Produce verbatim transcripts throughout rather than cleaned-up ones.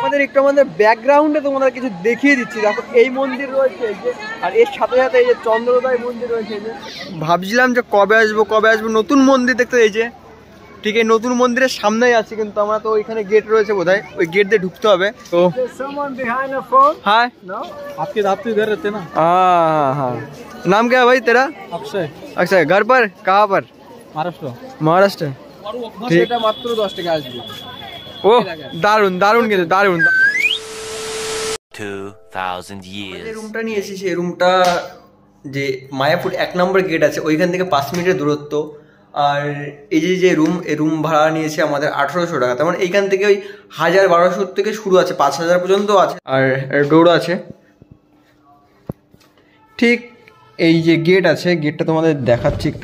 তোমাদের একটু আমাদের ব্যাকগ্রাউন্ডে তোমাদের কিছু দেখিয়ে দিচ্ছি। দেখো এই মন্দির রয়েছে এই যে, আর এর সাথে সাথে এই যে চন্দ্রোদয় মন্দির রয়েছে এই যে। ভাবছিলাম যে কবে আসবো কবে আসবো নতুন মন্দির দেখতে, এই যে ঠিক এই নতুন মন্দিরের সামনেই আছি, কিন্তু আমরা তো ওইখানে গেট রয়েছে বোধহয়, ওই গেট দিয়ে ঢুকতে হবে। তো हाय आपके दांत तो इधर रहते ना। हाँ हाँ नाम क्या है भाई तेरा? अक्षय। अक्षय घर पर कहाँ पर? महाराष्ट्र। महाराष्ट्र ठीक है मात्र दस টাকা আসবে। ও দারুন দারুন কিন্তু দারুন। two thousand years যে রুমটা নিয়ে এসেছি সেই রুমটা যে মায়াপুর এক নম্বর গেট আছে ওইখান থেকে পাঁচ মিনিটের দূরত্ব। আর এই যে যে রুম এই রুম ভাড়া নিয়েছে আমাদের আঠেরোশো টাকা। তেমন এইখান থেকে ওই হাজার বারোশো থেকে শুরু আছে, পাঁচ হাজার পর্যন্ত আছে। আর ডোর আছে ঠিক এই যে গেট আছে, গেটটা তোমাদের দেখাচ্ছি একটু।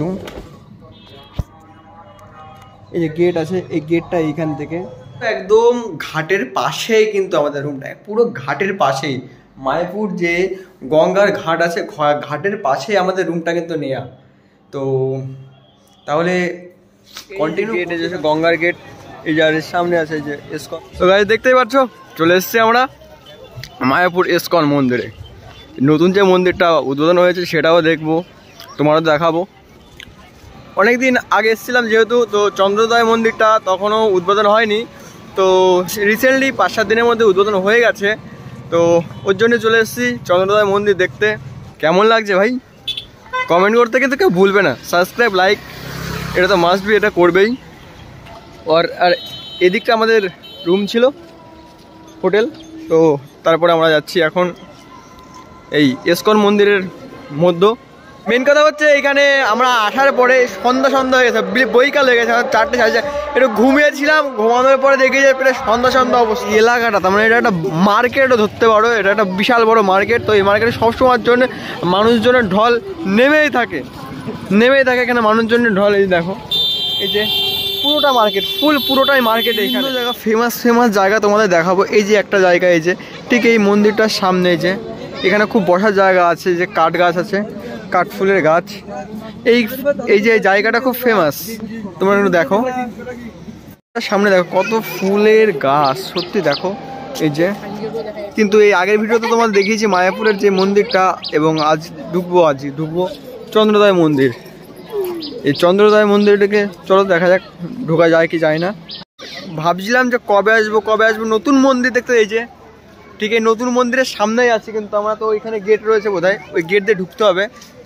এই যে গেট আছে, এই গেটটা এইখান থেকে একদম ঘাটের পাশেই কিন্তু আমাদের রুমটা, পুরো ঘাটের পাশেই মায়াপুর যে গঙ্গার ঘাট আছে ঘাটের পাশেই আমাদের রুমটা কিন্তু নেয়া। তো তাহলে কন্টিনিউ গেট এই যে গঙ্গার গেট এই যে সামনে আছে যে ইসকন। তো গাইস দেখতেই পাচ্ছ চলে এসেছি আমরা মায়াপুর ইসকন মন্দিরে। নতুন যে মন্দিরটা উদ্বোধন হয়েছে সেটাও দেখবো, তোমারও দেখাবো। অনেক দিন আগে এসেছিলাম যেহেতু, তো চন্দ্রোদয় মন্দিরটা তখনও উদ্বোধন হয়নি, তো রিসেন্টলি পাঁচ সাত দিনের মধ্যে উদ্বোধন হয়ে গেছে। তো ওর জন্য চলে এসেছি চন্দ্রোদয় মন্দির দেখতে। কেমন লাগছে ভাই কমেন্ট করতে কিন্তু কেউ ভুলবে না, সাবস্ক্রাইব লাইক এটা তো মাস্ট বি, এটা করবেই। আর আর এদিকটা আমাদের রুম ছিল হোটেল। তো তারপরে আমরা যাচ্ছি এখন এই ইসকন মন্দিরের মধ্যে। মেন কথা হচ্ছে এখানে আমরা আসার পরে সন্ধ্যা সন্ধ্যা হয়ে গেছে, বৈকাল হয়ে গেছে, চারটে সাড়ে চার একটু ঘুমিয়েছিলাম, ঘুমানোর পরে দেখি যে প্রায় সন্ধ্যা সন্ধ্যা অবস্থা। এলাকাটা তার মানে এটা একটা মার্কেটও ধরতে পারো, এটা একটা বিশাল বড় মার্কেট। তো এই মার্কেটে সবসময়ের জন্য মানুষজনের ঢল নেমেই থাকে নেমেই থাকে এখানে মানুষজনের ঢল। এই দেখো এই যে পুরোটা মার্কেট, ফুল পুরোটাই মার্কেট। এইখানে জায়গা ফেমাস ফেমাস জায়গা তোমাদের দেখাবো। এই যে একটা জায়গা, এই যে ঠিক এই মন্দিরটার সামনে যে এখানে খুব বসার জায়গা আছে, যে কাঠ গাছ আছে, কাঠফুলের গাছ। এই এই যে জায়গাটা খুব ফেমাস, তোমরা একটু দেখো সামনে দেখো কত ফুলের গাছ, সত্যি দেখো এই যে। কিন্তু এই আগের ভিডিওতে তোমাদের দেখিয়েছি মায়াপুরের যে মন্দিরটা, এবং আজ ঢুকবো আজ ঢুকবো চন্দ্রোদয় মন্দির। এই চন্দ্রোদয় মন্দিরটাকে চলো দেখা যাক ঢোকা যায় কি যায় না। ভাবছিলাম যে কবে আসবো কবে আসবো নতুন মন্দির দেখতে, এই যে ঠিক এই নতুন মন্দিরের সামনেই আছি, কিন্তু আমরা তো ওইখানে গেট রয়েছে বোধহয়, ওই গেট দিয়ে ঢুকতে হবে।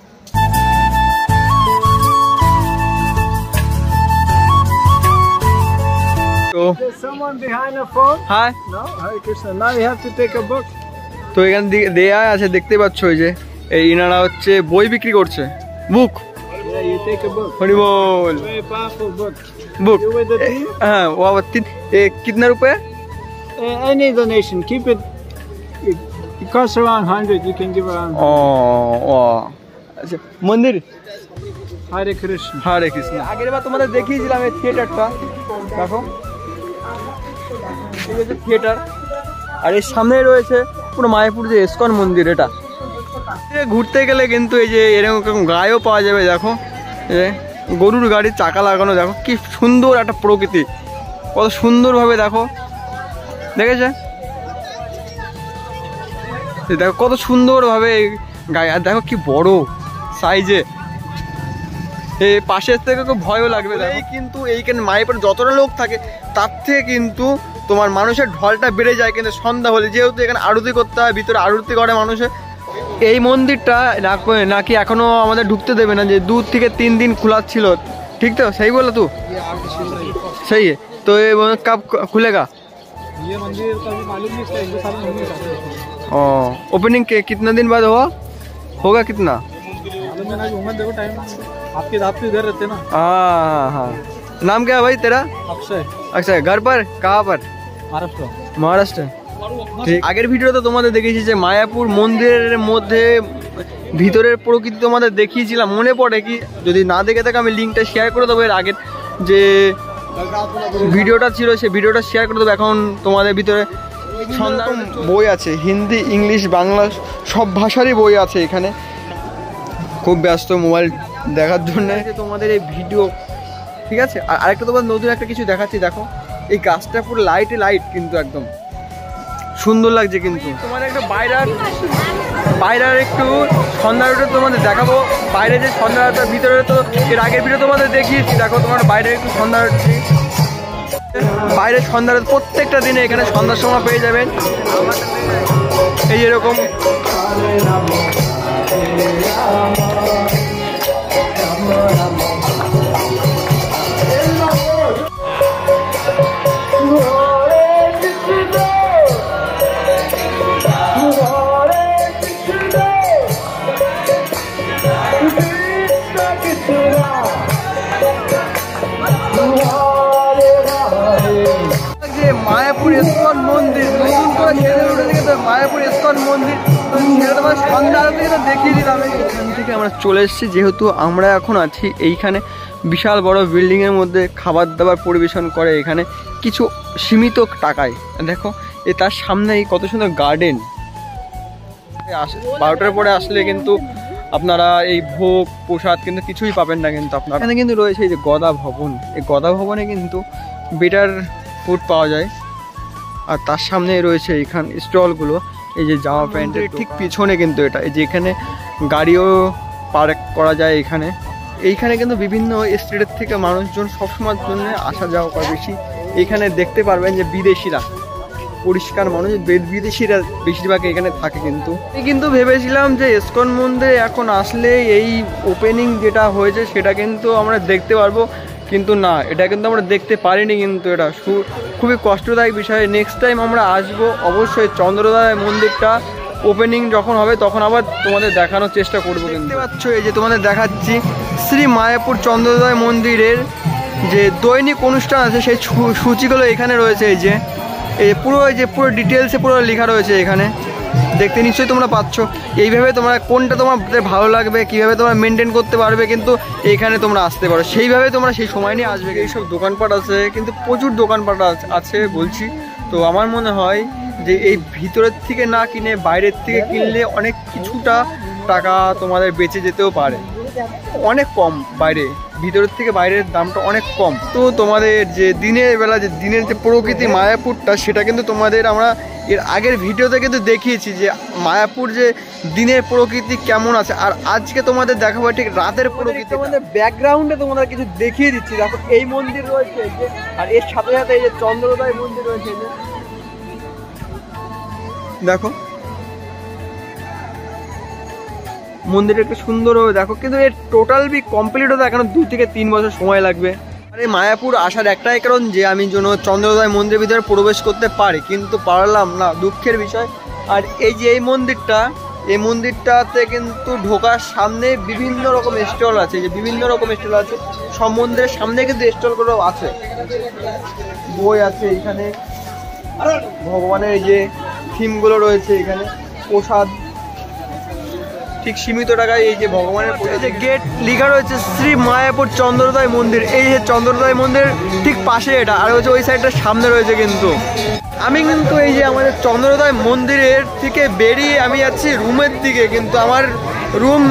তো হ্যাঁ তো এখানে দেয়া আছে দেখতে পাচ্ছ, ওই যে এই ইনারা হচ্ছে বই বিক্রি করছে, বুক হরিবোল বুক। হ্যাঁ ও আবার কিতনা রুপয়ে? Any donation, keep it. It costs around hundred. You can give around. Oh, oh. আচ্ছা মন্দির Hare Krishna. হরে কৃষ্ণ। আগের বার তোমাদের দেখিয়েছিলাম এই থিয়েটারটা, দেখো এই হচ্ছে থিয়েটার। আর এর সামনে রয়েছে পুরো মায়াপুর যে ইসকন মন্দির। এটা ঘুরতে গেলে কিন্তু এই যে এরকম গাড়িও পাওয়া যাবে, দেখো এই গরুর গাড়ির চাকা লাগানো, দেখো কি সুন্দর একটা প্রকৃতি, কত সুন্দরভাবে দেখো দেখেছে, দেখো কত সুন্দরভাবে গাড়ি। আর দেখো কি বড় সাইজে, এই পাশের থেকে খুব ভয়ও লাগবে। এই কিন্তু এইখানে মায়াপুরে যতটা লোক থাকে তার থেকে কিন্তু তোমার মানুষের ঢলটা বেড়ে যায় কিন্তু সন্ধ্যা হলে, যেহেতু এখানে আরতি করতে হয়, ভিতরে আরতি করে মানুষে। এই মন্দিরটা নাকি এখনো আমাদের ঢুকতে দেবে না, যে দু থেকে তিন দিন খোলা ছিল, ঠিক তো? সেই বলো তো সেই তো কब खुलेगा ये मंदिर का भी मालूम नहीं, इसका एक दो साल में होने वाला है। ओ ओपनिंग के कितना दिन बाद हुआ होगा कितना मालूम है ना, घूमने देखो टाइम, आपके दांत तो इधर रहते ना। हाँ हाँ नाम क्या है भाई तेरा? अक्षय। अक्षय घर पर कहाँ पर? महाराष्ट्र। महाराष्ट्र ঠিক। আগের ভিডিওতে তোমাদের দেখিয়েছি যে মায়াপুর মন্দিরের মধ্যে ভিতরের প্রকৃতি তোমাদের দেখিয়েছিলাম, মনে পড়ে কি? যদি না দেখে থাকে আমি লিঙ্কটা শেয়ার করে দেবো। এর আগের যে ভিডিওটা ছিল সেই ভিডিওটা শেয়ার করে দেবো। এখন তোমাদের ভিতরে সন্ধ্যা বই আছে, হিন্দি ইংলিশ বাংলা সব ভাষারই বই আছে এখানে। খুব ব্যস্ত মোবাইল দেখার জন্য তোমাদের এই ভিডিও, ঠিক আছে? আর আরেকটা তোমাদের নতুন একটা কিছু দেখাচ্ছি, দেখো এই গাছটা পুরো লাইটে লাইট কিন্তু একদম সুন্দর লাগছে কিন্তু তোমাদের একটু বাইরের বাইরের একটু সন্ধ্যাটা তোমাদের দেখাবো। বাইরে যে সন্ধ্যাটার ভিতরে তো এর আগের ভিডিও তোমাদের দেখিয়েছি, দেখো তোমার বাইরে একটু সন্ধ্যা বাইরের সন্ধ্যাটা প্রত্যেকটা দিনে এখানে সন্ধ্যার সময় পেয়ে যাবেন এই এরকম। মায়াপুর ইস্কন মন্দির নতুন করে ছেড়ে উঠে থেকে তো মায়াপুর ইস্কন মন্দির সেটা তোমার সন্ধ্যা থেকে তো দেখিয়ে দিলাম। এখান থেকে আমরা চলে এসেছি, যেহেতু আমরা এখন আছি এইখানে বিশাল বড় বিল্ডিংয়ের মধ্যে খাবার দাবার পরিবেশন করে এখানে কিছু সীমিত টাকায়। দেখো এ তার সামনেই কত সুন্দর গার্ডেন। বারোটার পরে আসলে কিন্তু আপনারা এই ভোগ প্রসাদ কিন্তু কিছুই পাবেন না। কিন্তু আপনার এখানে কিন্তু রয়েছে এই যে গদা ভবন, এই গদা ভবনে কিন্তু বেটার ফুড পাওয়া যায়। আর তার সামনে রয়েছে এইখান স্টলগুলো, এই যে জামা প্যান্টের ঠিক পিছনে কিন্তু এটা, এই যে এখানে গাড়িও পার্ক করা যায় এখানে। এইখানে কিন্তু বিভিন্ন স্টেটের থেকে মানুষজন সবসময়ের জন্য আসা যাওয়া করে বেশি। এখানে দেখতে পারবেন যে বিদেশিরা, পরিষ্কার মানুষ, বিদেশিরা বেশিরভাগ এখানে থাকে। কিন্তু আমি কিন্তু ভেবেছিলাম যে ইস্কন মন্দিরে এখন আসলে এই ওপেনিং যেটা হয়েছে সেটা কিন্তু আমরা দেখতে পারবো, কিন্তু না, এটা কিন্তু আমরা দেখতে পারিনি। কিন্তু এটা খুবই কষ্টদায়ক বিষয়। নেক্সট টাইম আমরা আসবো অবশ্যই। চন্দ্রোদয় মন্দিরটা ওপেনিং যখন হবে তখন আবার তোমাদের দেখানোর চেষ্টা করবো। দেখতে পাচ্ছ এই যে তোমাদের দেখাচ্ছি শ্রী মায়াপুর চন্দ্রোদয় মন্দিরের যে দৈনিক অনুষ্ঠান আছে সেই সূচিগুলো এখানে রয়েছে। এই যে এই পুরো এই যে পুরো ডিটেলসে পুরো লেখা রয়েছে এখানে, দেখতে নিশ্চয়ই তোমরা পাচ্ছ। এইভাবে তোমরা কোনটা তোমাদের ভালো লাগবে, কীভাবে তোমরা মেনটেন করতে পারবে, কিন্তু এইখানে তোমরা আসতে পারো সেইভাবে তোমরা সেই সময় নিয়ে আসবে। এইসব দোকানপাট আছে, কিন্তু প্রচুর দোকানপাট আছে বলছি। তো আমার মনে হয় যে এই ভিতরের থেকে না কিনে বাইরের থেকে কিনলে অনেক কিছুটা টাকা তোমাদের বেঁচে যেতেও পারে, অনেক কম। বাইরে ভিতরের থেকে বাইরের দামটা অনেক কম। তো তোমাদের যে দিনের বেলা যে দিনের যে প্রকৃতি মায়াপুরটা, সেটা কিন্তু তোমাদের আমরা এর আগের ভিডিওতে কিন্তু দেখিয়েছি যে মায়াপুর যে দিনের প্রকৃতি কেমন আছে। আর আজকে তোমাদের দেখাবো ঠিক রাতের প্রকৃতি। তোমাদের ব্যাকগ্রাউন্ডে তোমাদের কিছু দেখিয়ে দিচ্ছি। দেখো এই মন্দির রয়েছে এই যে, আর এর সাথে সাথে এই যে চন্দ্রোদয় মন্দির রয়েছে এই যে, দেখো মন্দিরটা একটু সুন্দর হবে দেখো। কিন্তু এর টোটাল বি কমপ্লিট হতে এখন দু থেকে তিন বছর সময় লাগবে। আর এই মায়াপুর আসার একটাই কারণ যে আমি যেন চন্দ্রোদয় মন্দিরের ভিতরে প্রবেশ করতে পারি, কিন্তু পারলাম না, দুঃখের বিষয়। আর এই যে এই মন্দিরটা, এই মন্দিরটাতে কিন্তু ঢোকার সামনে বিভিন্ন রকম স্টল আছে, যে বিভিন্ন রকম স্টল আছে সব মন্দিরের সামনে কিন্তু স্টলগুলো আছে। বই আছে এখানে, ভগবানের এই যে থিমগুলো রয়েছে এখানে, প্রসাদ ঠিক সীমিত টাকায়। এই যে ভগবানের এই যে গেট লেখা রয়েছে শ্রী মায়াপুর চন্দ্রোদয় মন্দির, এই যে চন্দ্রোদয় মন্দির ঠিক পাশে এটা, আর হচ্ছে ওই সাইডটার সামনে রয়েছে। কিন্তু আমি কিন্তু এই যে আমাদের চন্দ্রোদয় মন্দিরের থেকে বেরিয়ে আমি যাচ্ছি রুমের দিকে, কিন্তু আমার রুম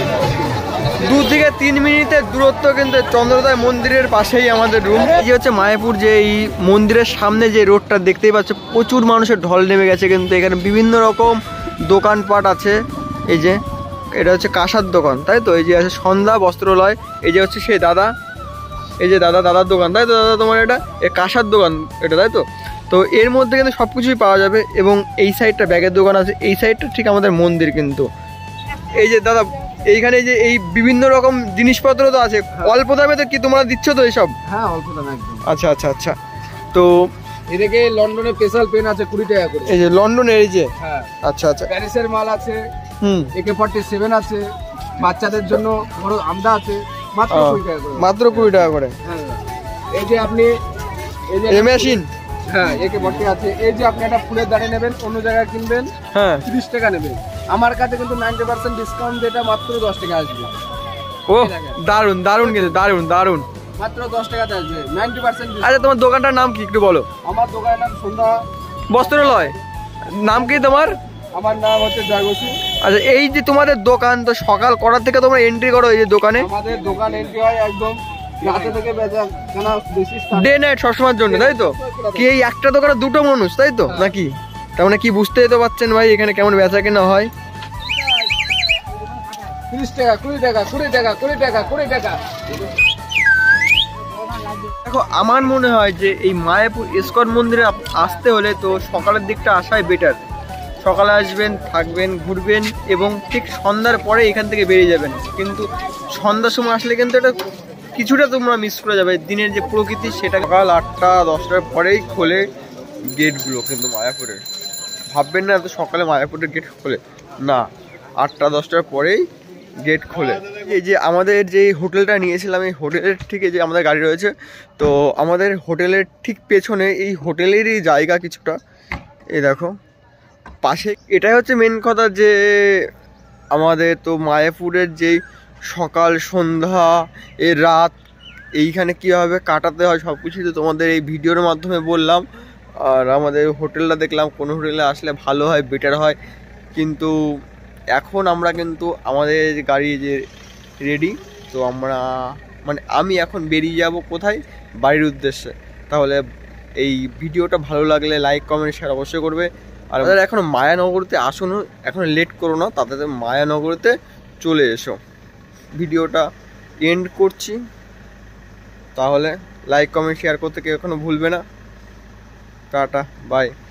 দু থেকে তিন মিনিটের দূরত্ব, কিন্তু চন্দ্রোদয় মন্দিরের পাশেই আমাদের রুম। এই যে হচ্ছে মায়াপুর যে এই মন্দিরের সামনে যে রোডটা দেখতেই পাচ্ছ, প্রচুর মানুষের ঢল নেমে গেছে। কিন্তু এখানে বিভিন্ন রকম দোকানপাট আছে। এই যে এটা হচ্ছে কাঁসার দোকান, তাই তো? এই যে আছে সন্ধ্যা বস্ত্রালয়, এই যে হচ্ছে সেই দাদা, এই যে দাদা দাদার দোকান, তাই তো দাদা তোমার? এটা এই কাঁসার দোকান এটা, তাই তো? তো এর মধ্যে কিন্তু সব কিছুই পাওয়া যাবে। এবং এই সাইডটা ব্যাগের দোকান আছে, এই সাইডটা ঠিক আমাদের মন্দির। কিন্তু এই যে দাদা এইখানে যে এই বিভিন্ন রকম জিনিসপত্র তো আছে, অল্প দামে তো কি তোমরা দিচ্ছ তো এইসব? হ্যাঁ অল্প দামে একদম। আচ্ছা আচ্ছা আচ্ছা। তো এদিকে লন্ডনের স্পেশাল পেন আছে কুড়ি টাকা করে। এই যে লন্ডনের এই যে, হ্যাঁ আচ্ছা আচ্ছা। প্যারিসের মাল আছে, হুম, একে ফর্টি সেভেন আছে, বাচ্চাদের জন্য বড় আমদা আছে, মাত্র কুড়ি টাকা করে। মাত্র কুড়ি টাকা করে। হ্যাঁ এই যে আপনি এই যে এই মেশিন, হ্যাঁ একে ফর্টি আছে। এই যে আপনি একটা ফুলের দাঁড়িয়ে নেবেন, অন্য জায়গায় কিনবেন হ্যাঁ তিরিশ টাকা নেবেন, আমার কাছে কিন্তু নাইনটি পার্সেন্ট ডিসকাউন্ট, যেটা মাত্র দশ টাকা আসবে। ও দারুন দারুন, কিন্তু দারুন দারুন, মাত্র দশ টাকাতে আসবে, নাইনটি পার্সেন্ট। আচ্ছা তোমার দোকানটার নাম কি একটু বলো? আমার দোকানের নাম সন্ধ্যা বস্ত্রালয়। নাম কি তোমার? আমার নাম হচ্ছে জয় বসু। আচ্ছা এই যে তোমাদের দোকান তো সকাল কটার থেকে তোমরা এন্ট্রি করো এই যে দোকানে? আমাদের দোকান এন্ট্রি হয় একদম রাতে থেকে বেজা কেনা বেশি ডে নাইট সবসময়ের জন্য, তাই তো? কি এই একটা দোকানে দুটো মানুষ, তাই তো নাকি? তার মানে কি বুঝতেই তো পারছেন ভাই এখানে কেমন বেচা কেনা হয়। তিরিশ টাকা, কুড়ি টাকা, কুড়ি টাকা, কুড়ি টাকা, কুড়ি টাকা। দেখো আমার মনে হয় যে এই মায়াপুর ইস্কন মন্দিরে আসতে হলে তো সকালের দিকটা আসাই বেটার। সকালে আসবেন, থাকবেন, ঘুরবেন এবং ঠিক সন্ধ্যার পরে এখান থেকে বেরিয়ে যাবেন। কিন্তু সন্ধ্যার সময় আসলে কিন্তু এটা কিছুটা তোমরা মিস করে যাবে, দিনের যে প্রকৃতি সেটা। সকাল আটটা দশটার পরেই খোলে গেটগুলো কিন্তু মায়াপুরের। ভাববেন না এত সকালে মায়াপুরের গেট খোলে না, আটটা দশটার পরেই গেট খোলে। এই যে আমাদের যে হোটেলটা নিয়েছিলাম এই হোটেলের ঠিক যে আমাদের গাড়ি রয়েছে, তো আমাদের হোটেলের ঠিক পেছনে এই হোটেলেরই জায়গা কিছুটা, এই দেখো পাশে। এটাই হচ্ছে মেন কথা যে আমাদের তো মায়াপুরের যেই সকাল সন্ধ্যা এর রাত এইখানে কীভাবে কাটাতে হয় সব কিছুই তো তোমাদের এই ভিডিওর মাধ্যমে বললাম। আর আমাদের হোটেলটা দেখলাম কোন হোটেলে আসলে ভালো হয়, বেটার হয়। কিন্তু এখন আমরা কিন্তু আমাদের গাড়ি যে রেডি, তো আমরা মানে আমি এখন বেরিয়ে যাব কোথায়, বাড়ির উদ্দেশ্যে। তাহলে এই ভিডিওটা ভালো লাগলে লাইক কমেন্ট শেয়ার অবশ্যই করবে। আর আমাদের এখন মায়ানগরীতে আসুন, এখন লেট করো না, তাতে মায়ানগরীতে চলে এসো। ভিডিওটা এন্ড করছি, তাহলে লাইক কমেন্ট শেয়ার করতে কেউ এখনো ভুলবে না। টাটা বাই।